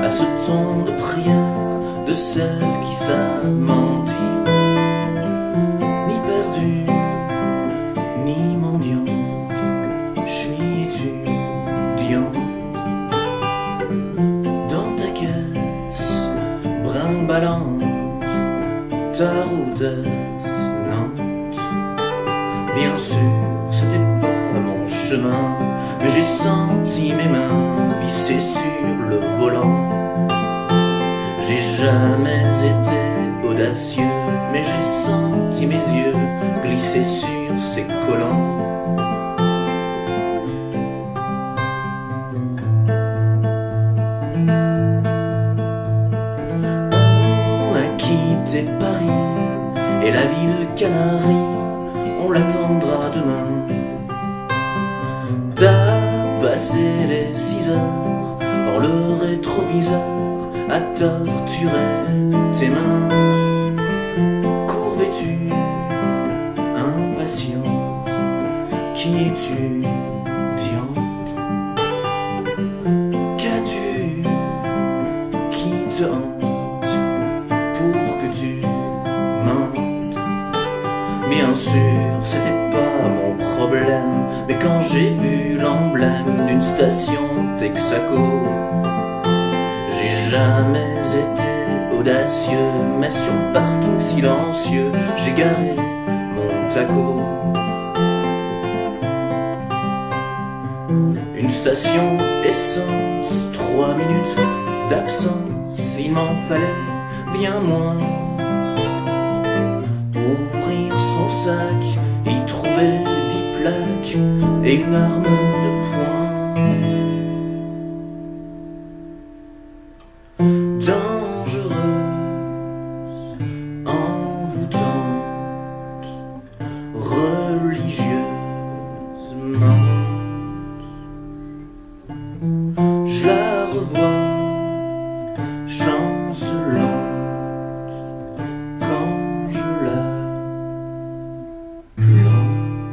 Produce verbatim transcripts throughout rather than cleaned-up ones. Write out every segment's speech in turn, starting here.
à ce ton de prière de celles qui savent mentir. Ni perdu, ni mendiant, je suis étudiant. Dans ta caisse brinque-ballante, ta route est Nantes. Bien sûr, c'était pas mon chemin, mais j'ai senti mes mains visser sur le volant. J'ai jamais été audacieux, mais j'ai senti mes yeux glisser sur ces collants. On a quitté Paris et la ville Canarie, on l'attendra demain. T'as passé les six heures dans le rétroviseur à torturer tes mains. Cours vêtu, impatient, qui es-tu, diantre? Qu'as-tu qui te hante pour que tu mentes? Bien sûr, c'était pas mon problème, mais quand j'ai vu l'emblème d'une station Texaco, j'ai jamais été audacieux, mais sur le parking silencieux, j'ai garé mon taco. Une station essence, trois minutes d'absence, il m'en fallait bien moins. Ouvrir son sac, y trouver dix plaques et une arme de poing. Dangereuse, envoûtante, religieuse, mentante. Je la revois chancelante quand je la plante.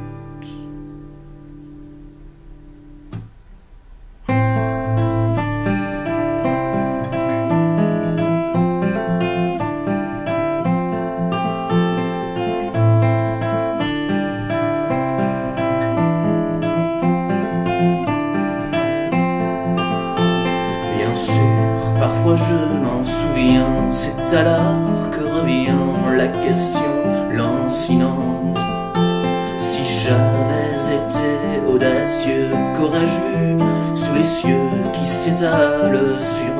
Parfois je m'en souviens, c'est alors que revient la question lancinante. Si j'avais été audacieux, qu'aurais-je vu sous les cieux qui s'étalent sur